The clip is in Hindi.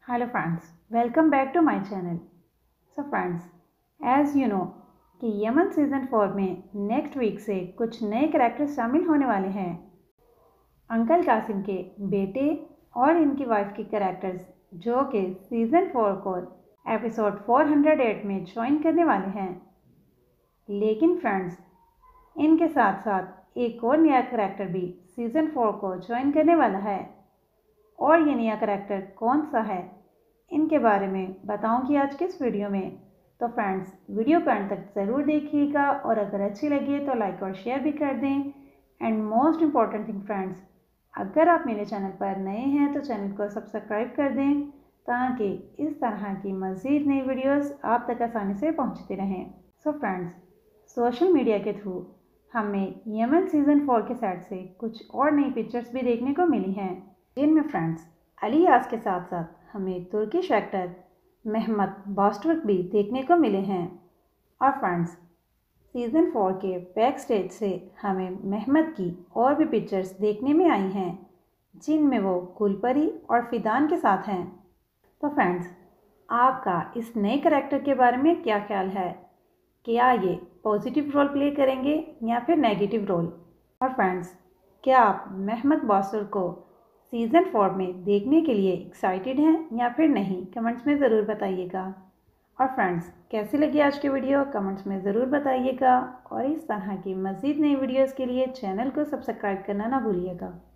Hello friends, welcome back to my channel. So friends, as you know कि यमन सीजन 4 में नेक्स्ट वीक से कुछ नए कैरेक्टर्स शामिल होने वाले हैं। अंकल कासिम के बेटे और इनकी वाइफ के कैरेक्टर्स जो कि सीजन 4 को एपिसोड 408 में ज्वाइन करने वाले हैं। लेकिन फ्रेंड्स, इनके साथ साथ एक और नया कैरेक्टर भी सीजन 4 को ज्वाइन करने वाला है। और ये नया कैरेक्टर कौन सा है, इनके बारे में बताऊंगी आज के इस वीडियो में। तो फ्रेंड्स, वीडियो को अंत तक ज़रूर देखिएगा और अगर अच्छी लगी तो लाइक और शेयर भी कर दें। And most important thing friends, अगर आप मेरे चैनल पर नए हैं तो चैनल को सब्सक्राइब कर दें ताकि इस तरह की मज़ीद नई वीडियोस आप तक आसानी से पहुंचती रहें। सो फ्रेंड्स, सोशल मीडिया के थ्रू हमें यमन सीज़न 4 के सेट से कुछ और नई पिक्चर्स भी देखने को मिली हैं, जिनमें फ्रेंड्स अलियास के साथ साथ हमें तुर्किश एक्टर मेहमत बॉस्टवर्क भी देखने को मिले हैं। और फ्रेंड्स, सीज़न 4 के बैक स्टेज से हमें मेहमत की और भी पिक्चर्स देखने में आई हैं, जिनमें वो गुलपरी और फिदान के साथ हैं। तो फ्रेंड्स, आपका इस नए करैक्टर के बारे में क्या ख्याल है? क्या ये पॉजिटिव रोल प्ले करेंगे या फिर नेगेटिव रोल? और फ्रेंड्स, क्या आप मेहमत बॉस्टवर्क को सीज़न 4 में देखने के लिए एक्साइटेड हैं या फिर नहीं? कमेंट्स में ज़रूर बताइएगा। और फ्रेंड्स, कैसी लगी आज की वीडियो कमेंट्स में ज़रूर बताइएगा और इस तरह की मज़ीद नई वीडियोस के लिए चैनल को सब्सक्राइब करना ना भूलिएगा।